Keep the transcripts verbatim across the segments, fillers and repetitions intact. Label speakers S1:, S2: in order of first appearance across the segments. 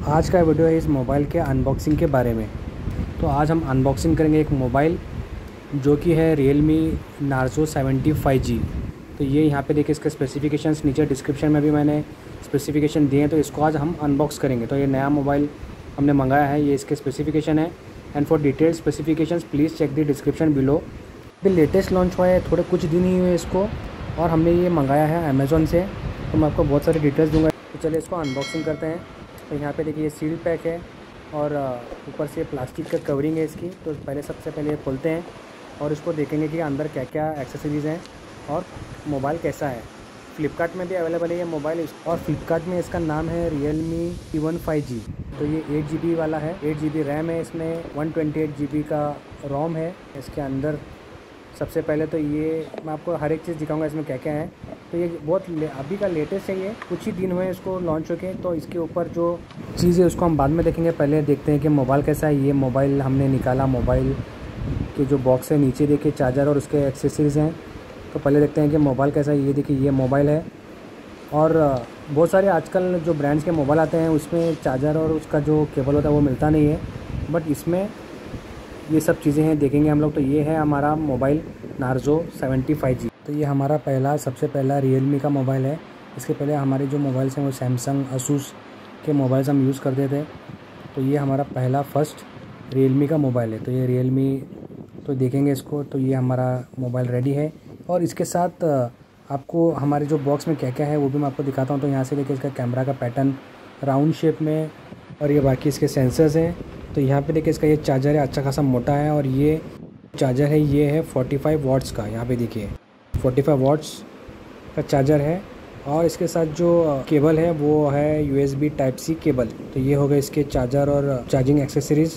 S1: आज का वीडियो है इस मोबाइल के अनबॉक्सिंग के बारे में। तो आज हम अनबॉक्सिंग करेंगे एक मोबाइल जो कि है Realme Narzo seventy five G. तो ये यहाँ पे देखिए इसके स्पेसिफिकेशंस नीचे डिस्क्रिप्शन में भी मैंने स्पेसिफिकेशन दिए हैं, तो इसको आज हम अनबॉक्स करेंगे। तो ये नया मोबाइल हमने मंगाया है, ये इसके स्पेसिफिकेशन है। And for detailed specifications please check the description below. अभी लेटेस्ट लॉन्च हुआ है, थोड़े कुछ दिन ही हुए इसको, और हमने ये मंगाया है अमेज़ॉन से। तो मैं आपको बहुत सारी डिटेल्स दूँगा। तो चलिए इसको अनबॉक्सिंग करते हैं। तो यहाँ पे देखिए ये सील पैक है और ऊपर से प्लास्टिक का कवरिंग है इसकी। तो पहले सबसे पहले ये खोलते हैं और इसको देखेंगे कि अंदर क्या क्या एक्सेसरीज़ हैं और मोबाइल कैसा है। फ्लिपकार्ट में भी अवेलेबल है ये मोबाइल, और फ्लिपकार्ट में इसका नाम है Realme T one five G. तो ये एट जी बी वाला है, एट जी बी रैम है इसमें, one twenty eight G B का रोम है इसके अंदर। सबसे पहले तो ये मैं आपको हर एक चीज़ दिखाऊंगा इसमें क्या क्या है। तो ये बहुत अभी का लेटेस्ट है, ये कुछ ही दिन हुए इसको लॉन्च होके। तो इसके ऊपर जो चीज़ है उसको हम बाद में देखेंगे, पहले देखते हैं कि मोबाइल कैसा है। ये मोबाइल हमने निकाला, मोबाइल के जो बॉक्स है नीचे देखिए चार्जर और उसके एक्सेसरीज़ हैं। तो पहले देखते हैं कि मोबाइल कैसा है। ये देखिए ये मोबाइल है, और बहुत सारे आजकल जो ब्रांड्स के मोबाइल आते हैं उसमें चार्जर और उसका जो केबल होता है वो मिलता नहीं है, बट इसमें ये सब चीज़ें हैं, देखेंगे हम लोग। तो ये है हमारा mobile Narzo seventy five G. तो ये हमारा पहला सबसे पहला Realme का मोबाइल है। इसके पहले हमारे जो मोबाइल्स हैं वो सैमसंग, असूस के मोबाइल्स हम यूज़ करते थे। तो ये हमारा पहला फर्स्ट Realme का मोबाइल है। तो ये Realme, तो देखेंगे इसको। तो ये हमारा मोबाइल रेडी है, और इसके साथ आपको हमारे जो बॉक्स में क्या क्या है वो भी मैं आपको दिखाता हूँ। तो यहाँ से देखिए इसका कैमरा का पैटर्न राउंड शेप में, और ये बाकी इसके सेंसर्स हैं। तो यहाँ पे देखिए इसका ये चार्जर है, अच्छा खासा मोटा है, और ये चार्जर है ये है फोर्टी फाइव वाट्स का। यहाँ पे देखिए फोर्टी फाइव वाट्स का चार्जर है, और इसके साथ जो केबल है वो है U S B type C cable. तो ये हो गए इसके चार्जर और चार्जिंग एक्सेसरीज़।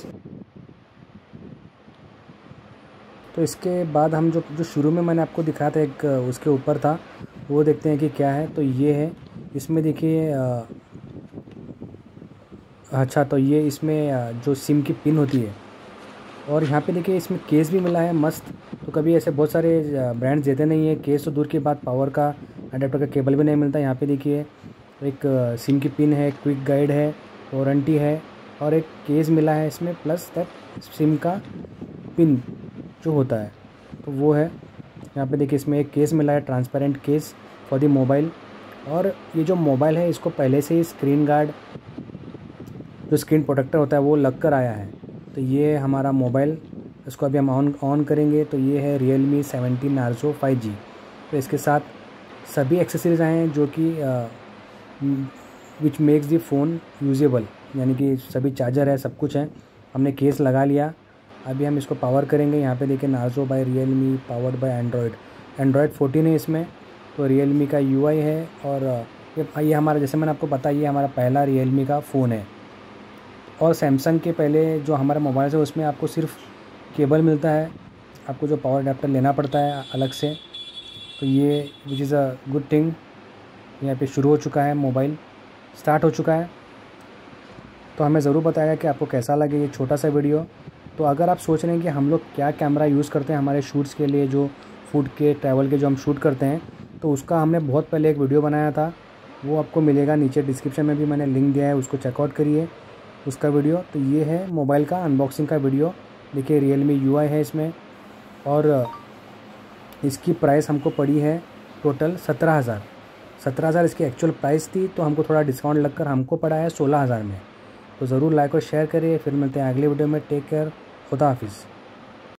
S1: तो इसके बाद हम जो जो शुरू में मैंने आपको दिखाया था एक उसके ऊपर था, वो देखते हैं कि क्या है। तो ये है, इसमें देखिए अच्छा, तो ये इसमें जो सिम की पिन होती है, और यहाँ पे देखिए इसमें केस भी मिला है मस्त। तो कभी ऐसे बहुत सारे ब्रांड्स देते नहीं है केस, तो दूर की बात पावर का अडेप्टर का केबल भी नहीं मिलता। यहाँ पे देखिए एक सिम की पिन है, क्विक गाइड है, वारंटी है, और एक केस मिला है इसमें, प्लस दैट सिम का पिन जो होता है तो वो है। यहाँ पे देखिए इसमें एक केस मिला है, transparent case for the mobile. और ये जो मोबाइल है इसको पहले से ही स्क्रीन गार्ड, जो स्क्रीन प्रोटेक्टर होता है, वो लग कर आया है। तो ये हमारा मोबाइल, इसको अभी हम ऑन ऑन करेंगे। तो ये है Realme seventy Narzo five G. तो इसके साथ सभी एक्सेसरीज आए हैं जो कि which makes the phone usable, यानी कि सभी चार्जर है, सब कुछ है। हमने केस लगा लिया, अभी हम इसको पावर करेंगे। यहाँ पे देखिए Narzo by Realme, powered by Android, Android fourteen है इसमें। तो Realme का यू आई है, और ये ये हमारा, जैसे मैंने आपको बताया, ये हमारा पहला Realme का फ़ोन है। और सैमसंग के पहले जो हमारा मोबाइल है उसमें आपको सिर्फ केबल मिलता है, आपको जो पावर अडेप्टर लेना पड़ता है अलग से। तो ये which is a good thing. यहाँ पे शुरू हो चुका है, मोबाइल स्टार्ट हो चुका है। तो हमें ज़रूर बताएगा कि आपको कैसा लगे ये छोटा सा वीडियो। तो अगर आप सोच रहे हैं कि हम लोग क्या कैमरा यूज़ करते हैं हमारे शूट्स के लिए, जो फूड के, ट्रैवल के जो हम शूट करते हैं, तो उसका हमने बहुत पहले एक वीडियो बनाया था, वो आपको मिलेगा नीचे डिस्क्रिप्शन में भी मैंने लिंक दिया है, उसको चेकआउट करिए उसका वीडियो। तो ये है मोबाइल का अनबॉक्सिंग का वीडियो। देखिए Realme यू आई है इसमें, और इसकी प्राइस हमको पड़ी है टोटल सत्रह हज़ार सत्रह हज़ार इसकी एक्चुअल प्राइस थी। तो हमको थोड़ा डिस्काउंट लगकर हमको पड़ा है सोलह हज़ार में। तो ज़रूर लाइक और शेयर करिए। फिर मिलते हैं अगले वीडियो में। टेक केयर, खुदा हाफिज़।